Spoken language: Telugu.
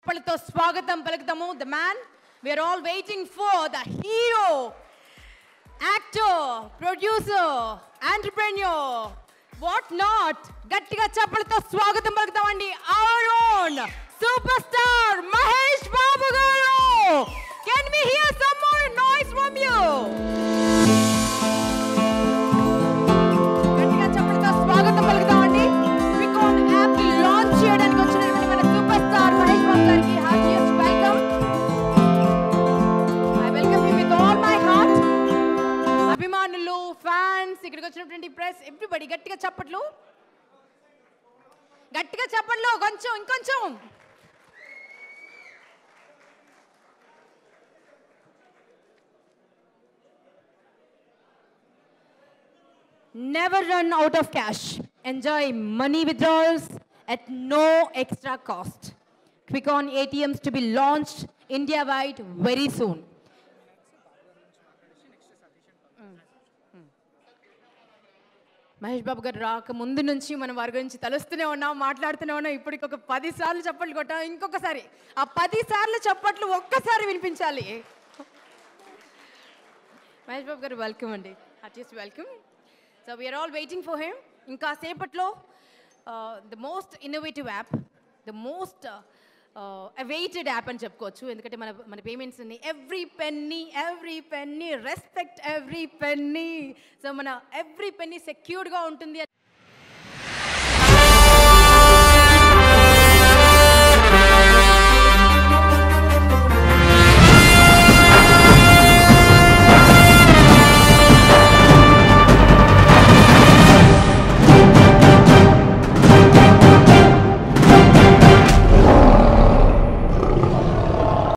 చప్పలతో స్వాగతం పలుకుతాము. The man we are all waiting for, the hero, actor, producer, entrepreneur, what not. గట్టిగా చప్పలతో స్వాగతం పలుకుతామండి. Our own superstar Mahesh Babu garu. Can we hear some more noise from you? గట్టిగా చప్పలతో స్వాగతం పలుకుతామండి. Quikon app ని లాంచ్ చేయడానికి వచ్చినటువంటి మన సూపర్ స్టార్ మహేష్ బాబు గారికి heartiest welcome. I welcome him with all my heart. అభిమానులు, ఫ్యాన్స్, ఇక్కడికి వచ్చినటువంటి ప్రెస్, ఎవ్రీబడి గట్టిగా చప్పట్లు. గట్టిగా చప్పట్లు, కొంచెం ఇంకొంచెం. Never run out of cash. Enjoy money withdrawals at no extra cost. Quikon ATMs to be launched India-wide very soon. Mahesh Babu గారు రాక ముందు నుంచి మనం వారి గురించి తలుస్తూనే ఉన్నాం, మాట్లాడుతూనే ఉన్నాం. ఇప్పటికి ఒక 10 సార్లు చప్పట్లు కొట్టాం. ఇంకొకసారి ఆ 10 సార్లు చప్పట్లు ఒక్కసారి వినిపించాలి. మహేష్ బాబు గారు వెల్కమ్ అండి, heartiest welcome. So we are all waiting for him. ఇంకా సేపట్లో the most innovative app, the most awaited app అని చెప్పుకోవచ్చు. ఎందుకంటే మన payments every penny respect every penny. So మన ఎవ్రీ పెన్నీ సెక్యూర్డ్గా ఉంటుంది.